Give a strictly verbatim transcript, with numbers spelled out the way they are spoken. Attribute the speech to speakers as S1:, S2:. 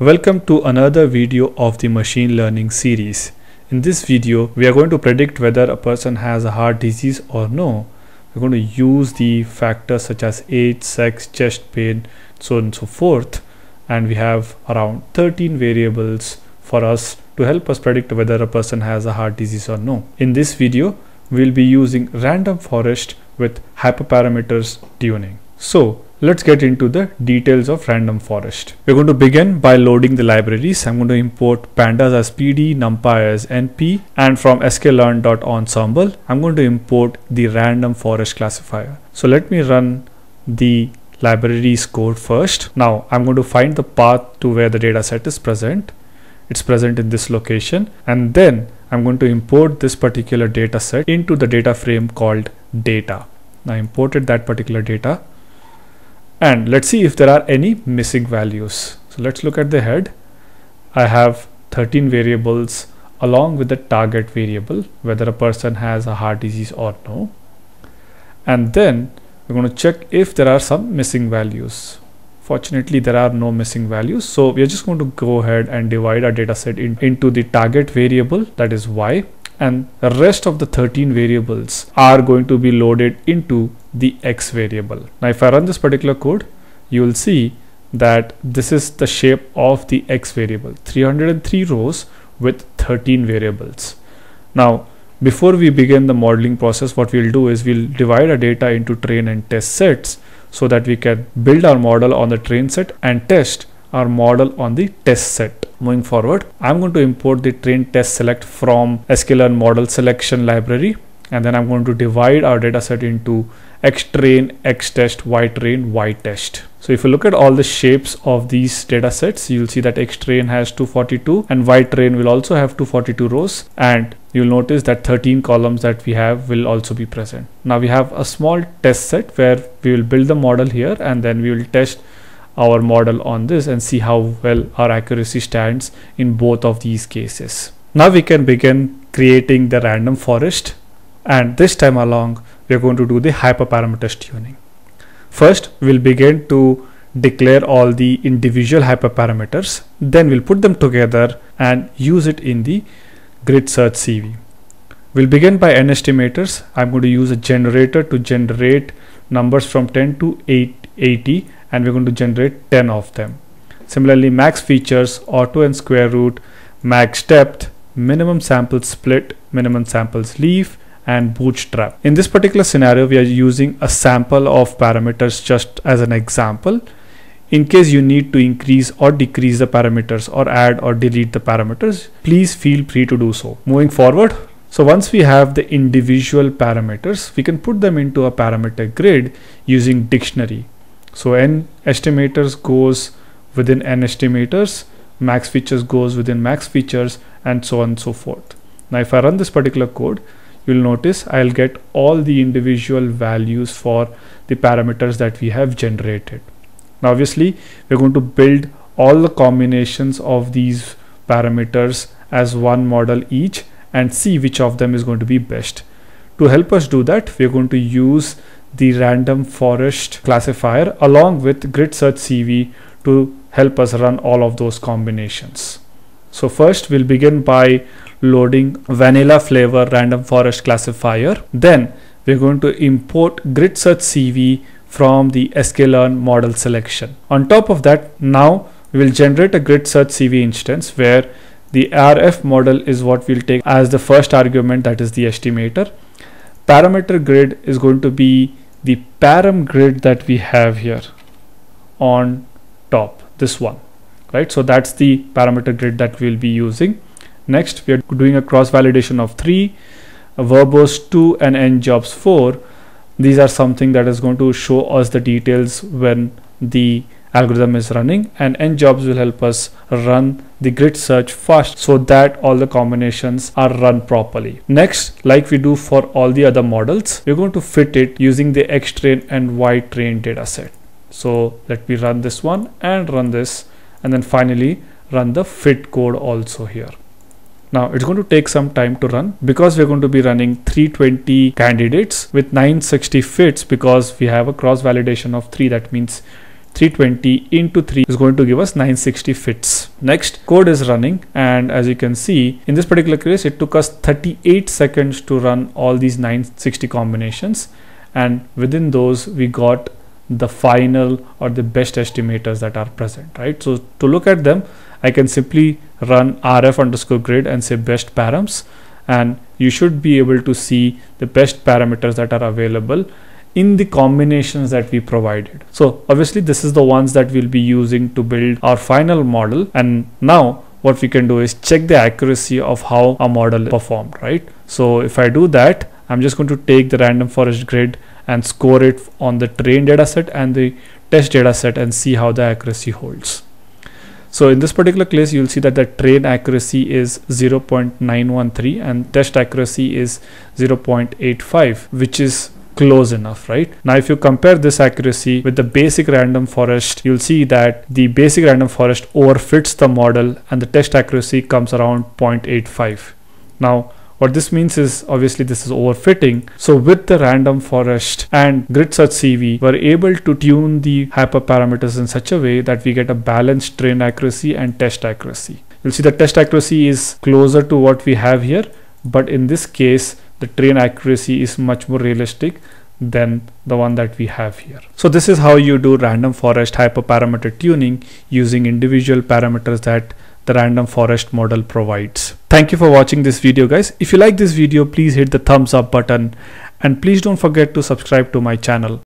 S1: Welcome to another video of the machine learning series. In this video, we are going to predict whether a person has a heart disease or no. We're going to use the factors such as age, sex, chest pain, so on and so forth. And we have around thirteen variables for us to help us predict whether a person has a heart disease or no. In this video, we'll be using random forest with hyperparameters tuning. So let's get into the details of random forest. We're going to begin by loading the libraries. I'm going to import pandas as P D, NumPy as N P, and from sklearn.ensemble, I'm going to import the random forest classifier. So let me run the libraries code first. Now I'm going to find the path to where the data set is present. It's present in this location, and then I'm going to import this particular data set into the data frame called data. Now I imported that particular data. And let's see if there are any missing values. So let's look at the head. I have thirteen variables along with the target variable, whether a person has a heart disease or no. And then we're going to check if there are some missing values. Fortunately, there are no missing values. So we're just going to go ahead and divide our data set in, into the target variable, that is Y. And the rest of the thirteen variables are going to be loaded into the X variable. Now if I run this particular code, you will see that this is the shape of the X variable, three hundred three rows with thirteen variables. Now before we begin the modeling process, what we'll do is we'll divide our data into train and test sets so that we can build our model on the train set and test our model on the test set. Moving forward, I'm going to import the train test select from sklearn model selection library, and then I'm going to divide our data set into xtrain, xtest, ytrain, ytest. So if you look at all the shapes of these data sets, you'll see that xtrain has two hundred forty-two and ytrain will also have two hundred forty-two rows, and you'll notice that thirteen columns that we have will also be present. Now we have a small test set where we will build the model here, and then we will test our model on this and see how well our accuracy stands in both of these cases. Now we can begin creating the random forest, and this time along we are going to do the hyperparameters tuning. First we'll begin to declare all the individual hyperparameters, then we'll put them together and use it in the grid search C V. We'll begin by n estimators. I'm going to use a generator to generate numbers from ten to eighty, and we're going to generate ten of them. Similarly, max features, auto and square root, max depth, minimum sample split, minimum samples leaf, and bootstrap. In this particular scenario, we are using a sample of parameters just as an example. In case you need to increase or decrease the parameters or add or delete the parameters, please feel free to do so. Moving forward, so once we have the individual parameters, we can put them into a parameter grid using dictionary. So n estimators goes within n estimators, max features goes within max features, and so on and so forth. Now if I run this particular code, you'll notice I'll get all the individual values for the parameters that we have generated. Now obviously we're going to build all the combinations of these parameters as one model each and see which of them is going to be best. To help us do that, we're going to use the random forest classifier along with grid search C V to help us run all of those combinations. So first we'll begin by loading vanilla flavor random forest classifier. Then we're going to import grid search C V from the sklearn model selection. On top of that, now we will generate a grid search C V instance where the R F model is what we'll take as the first argument, that is the estimator. Parameter grid is going to be the param grid that we have here on top, this one, right? So that's the parameter grid that we'll be using. Next, we are doing a cross validation of three, verbose two, and njobs four. These are something that is going to show us the details when the algorithm is running, and njobs will help us run the grid search fast so that all the combinations are run properly. Next, like we do for all the other models, we're going to fit it using the xtrain and ytrain dataset. So let me run this one and run this, and then finally run the fit code also here. Now it's going to take some time to run because we're going to be running three hundred twenty candidates with nine hundred sixty fits, because we have a cross validation of three. That means three twenty into three is going to give us nine sixty fits. Next, code is running, and as you can see in this particular case it took us thirty-eight seconds to run all these nine sixty combinations, and within those we got the final or the best estimators that are present, right? So to look at them, I can simply run rf underscore grid and say best params, and you should be able to see the best parameters that are available in the combinations that we provided. So obviously this is the ones that we'll be using to build our final model, and now what we can do is check the accuracy of how a model performed, right? So if I do that, I'm just going to take the random forest grid and score it on the train dataset and the test dataset and see how the accuracy holds. So in this particular case, you'll see that the train accuracy is zero point nine one three and test accuracy is zero point eight five, which is close enough, right? Now if you compare this accuracy with the basic random forest, you'll see that the basic random forest overfits the model and the test accuracy comes around zero point eight five. Now what this means is obviously this is overfitting. So with the random forest and grid search C V, we're able to tune the hyperparameters in such a way that we get a balanced train accuracy and test accuracy. You'll see the test accuracy is closer to what we have here, but in this case the train accuracy is much more realistic than the one that we have here. So this is how you do random forest hyperparameter tuning using individual parameters that the random forest model provides. Thank you for watching this video, guys. If you like this video, please hit the thumbs up button and please don't forget to subscribe to my channel.